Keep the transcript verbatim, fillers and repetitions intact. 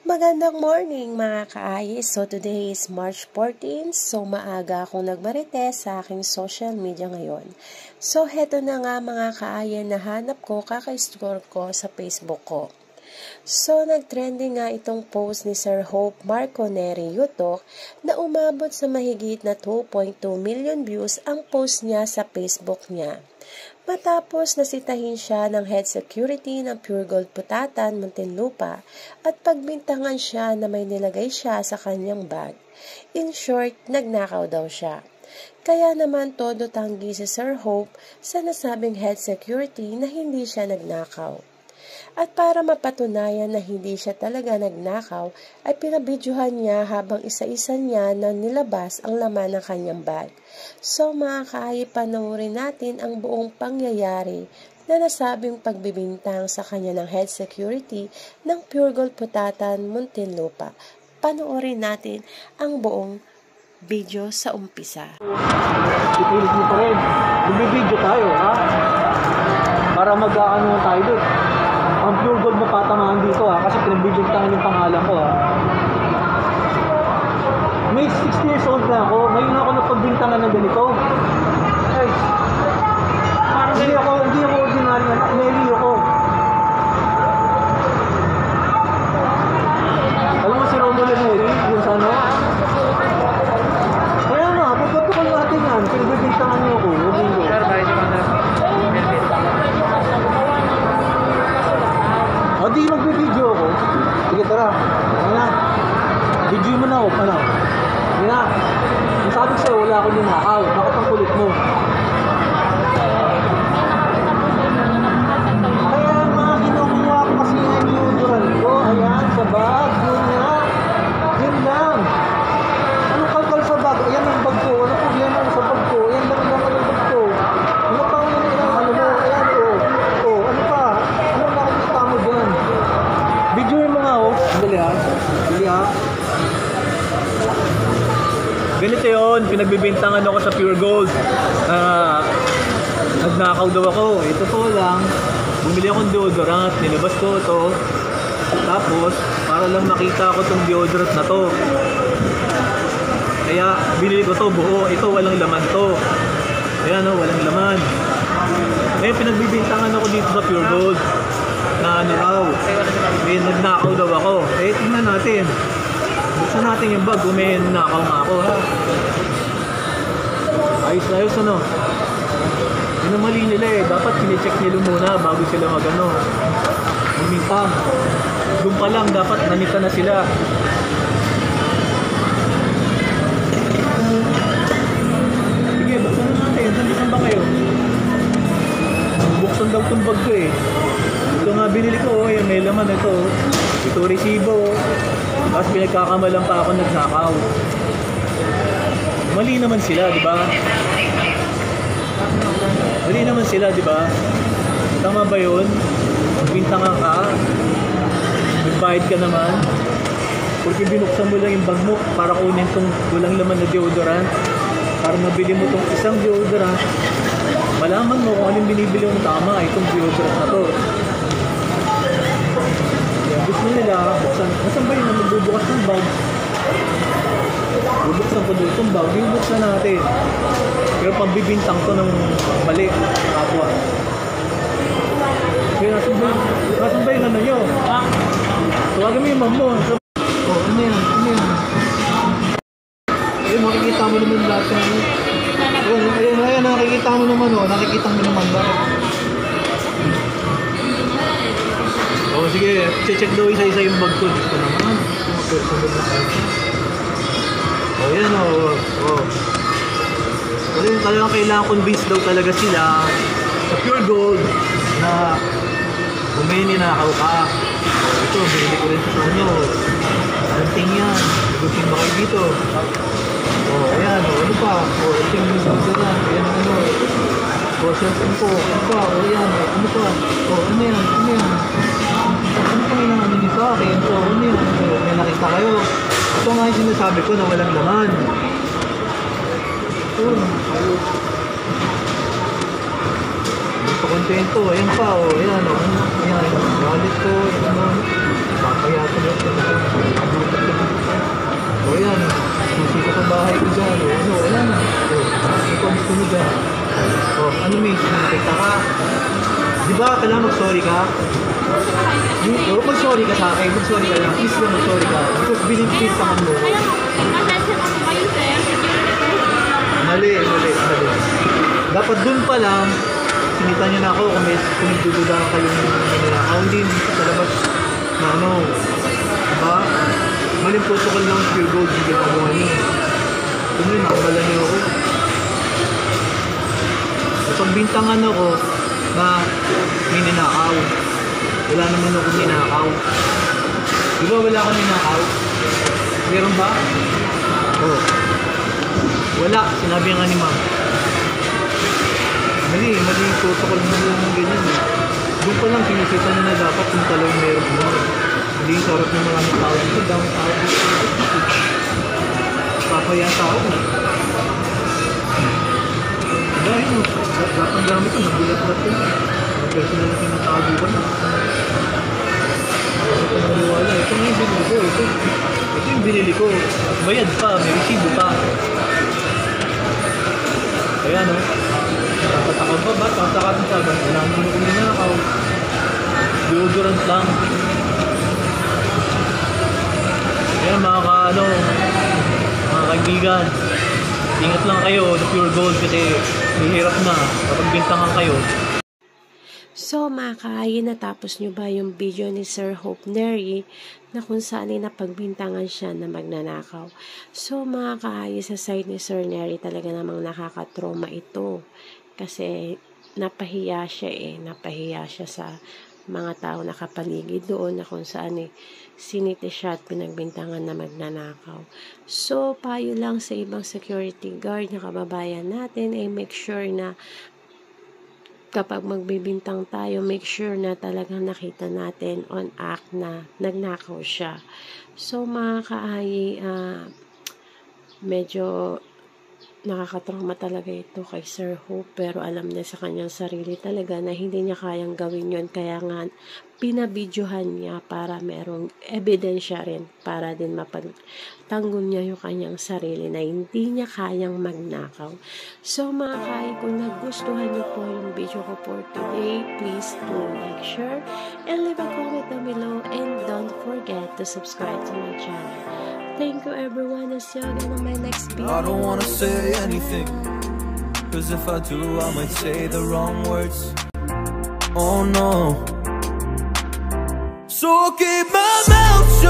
Magandang morning mga kaayis. So today is March fourteenth. So maaga akong nagmarites sa aking social media ngayon. So heto na nga mga kaayin, nahanap ko, kaka-scroll ko sa Facebook ko. So nagtrending nga itong post ni Sir Hope Marco Neri Yutok na umabot sa mahigit na two point two million views ang post niya sa Facebook niya. Matapos nasitahin siya ng head security ng Pure Gold Putatan, Muntinlupa at pagbintangan siya na may nilagay siya sa kanyang bag. In short, nagnakaw daw siya. Kaya naman todo tanggi si Sir Hope sa nasabing head security na hindi siya nagnakaw. At para mapatunayan na hindi siya talaga nagnakaw, ay pinabidyohan niya habang isa-isa niya na nilabas ang laman ng kanyang bag. So mga kaayi, panoorin natin ang buong pangyayari na nasabing pagbibintang sa kanya ng head security ng Pure Gold Putatan, Muntinlupa. Panoorin natin ang buong video sa umpisa. Ipilit mo pa rin. Bumibidyo tayo, ha? Para mag-ano tayo doon. Ang Pure Gold mo patamaan dito, ha? Kasi pinagbibintangan yung pangalan ko, ha? May sixty years old na ako. Ngayon ako napagbintangan ng ganito. Ay, hindi ako, hindi ako ordinary na. Neli ako. Alam mo si Romulo Neri? Yung sa ano? Kaya nga, pagkatukol natin yan. Pinagbibintangan niyo ako. Sir, bakit yung mga o di magbibideo ako. Sige, tara. Ano na? Video mo na ako. Ano? Sige na. Yung sabi sa'yo, wala akong linakaw. Bakit ang kulit mo? Kaya mga kinukuha ko kasi yan yung duran ko. Ayan, sa bag. Yun nga. Yun lang. Anong kalkal sa bag? Ayan ang bag ko. Ano problema mo sa bag ko? Ayan lang lang ang bag ko. Ano pa ang ilang ano mo? Ayan o. O, ano pa? Anong nakikita mo dyan? Videoin mo nga oh. Dali ha. Dali ha. Ganito yun. Pinagbibintangan ako sa Pure Gold. Uh, nagnakaw daw ako. Ito po lang. Bumili akong deodorant. Nilabas ko ito. Tapos, para lang makita ko itong deodorant na to. Kaya, binili ko to buo. Ito, walang laman to. Ayan o, walang laman. Ngayon, pinagbibintangan ako dito sa Pure Gold. Na ano raw, may nagnakaw daw ako. Eh, tingnan natin. Buksan natin yung bag kung may nagnakaw nga ako, ha? Ayos na ayos, ano? Yun ang mali nila eh. Dapat sine-check nila muna bago sila mag-ano. Umintang. Doon pa lang, dapat nanita na sila. Sige, buksan na natin. Saan ba kayo? Buksan daw itong bag ko eh. Ito nga binili ko, oh, yung may laman ito. Ito resibo. Tapos pinagkakamalan pa ako nagnakaw. Mali naman sila, di ba? Mali naman sila, di ba? Tama ba yun? Bintangan ka, nagbayad ka naman, porque binuksan mo lang yung bag mo para kunin tong walang laman na deodorant, para mabili mo tong isang deodorant, malaman mo kung anong binibili mong tama, itong deodorant na to. Gusto nila, buksan, nasan ba yun na magbubukas ng bag? Bubuksan ko doon itong bag, bubuksan natin. Pero pagbibintang to ng mali, kapwa. Kaya nasan ba yun? Nasan ba yun ano nyo? Tawagan mo yung mom mo. Oh, ano yan? Ano yan? Ayun, makikita mo naman lahat ng ano. Ayun, ayun, ayun, nakikita mo naman oh. Nakikita mo naman. Bakit? Oh, sige, check daw isa-isa yung bag ko. Gusto naman. Oh, yan oh. Oh. Pero yung talagang kailangan convince daw talaga sila sa Pure Gold na kung may ninakaw ka. Oh, ito, binili ko rin sa inyo. Anting yan. Naguting ba kayo dito? Oh, ayan. Oh, ano pa? Oh, anting yung sasara. Ayan ang ano. Oh, cellphone ko. Ano pa? Oh, ayan. Ano pa? Oh, ano yan? Ano yan? Ano pa yung namin sa akin? So, ano yun? May nakita kayo. Ito nga yung sinasabi ko na walang laman. Ito, kayo. Ito kontento. Ayan pa, o. Ayan, o. Ayan, wallet ko. Ano. Papaya ko. ba? Kailangan mag-sorry ka? Yung, mag-sorry ka sa akin. Mag-sorry ka lang. Please lang mag-sorry ka. Because binibintangan mo. Mali, mali, mali. Dapat dun pa lang, sinita nyo na ako kung may pinagdududahan kayong nangyayakaw. Hindi sa labas na ano. Diba? Maling protocol lang pure gold. Hindi ka gawa nyo. Kung yun, nakabala nyo ako. Pagbintangan ako na may ninakaw. Wala naman ako ninakaw. Di ba wala ka ninakaw? Meron ba? Oo. Wala. Sinabi nga ni ma'am. Mali, mali yung protocol mo lang ganyan. Doon pa lang sinisita nyo na dapat kung talagang meron mo. Hindi yung sarap ng maraming tao. Ito dami tao. Papaya tao. Dahil mo, lahat ng gamit ko, nagulat-lat ko. Personal na tinatago ko na. Ito na maniwala. Ito na yung binili ko. Ito, ito yung binili ko. Bayad pa, may resibo pa. Kaya no, tatakal pa ba? Tatakal pa ba? Wala naman ako ninakaw. Deodorant lang. Kaya mga ka, ano, mga kaibigan, ingat lang kayo sa pure gold kasi mahirap na kapag bintangan kayo. So mga kaayin, natapos nyo ba yung video ni Sir Hope Neri na kung saan ay napagbintangan siya na magnanakaw? So mga kaayin, sa side ni Sir Neri talaga namang nakakatrauma ito kasi napahiya siya eh, napahiya siya sa mga tao nakapaligid doon na kung saan eh siniti siya at pinagbintangan na magnanakaw. So, payo lang sa ibang security guard na kababayan natin ay make sure na kapag magbibintang tayo, make sure na talagang nakita natin on act na nagnakaw siya. So, mga kaayi, uh, medyo nakakatrauma talaga ito kay Sir Hope, pero alam niya sa kanyang sarili talaga na hindi niya kayang gawin yun, kaya nga pinabidyohan niya para merong ebidensya rin para din mapagtanggol niya yung kanyang sarili na hindi niya kayang magnakaw. So mga kaayi, kung nagustuhan niyo po yung video ko for today, please do like, share, and leave a comment down below, and don't forget to subscribe to my channel. Thank you everyone. I'll see you again on my next video. I don't wanna say anything, cause if I do I might say the wrong words. Oh no. So keep my mouth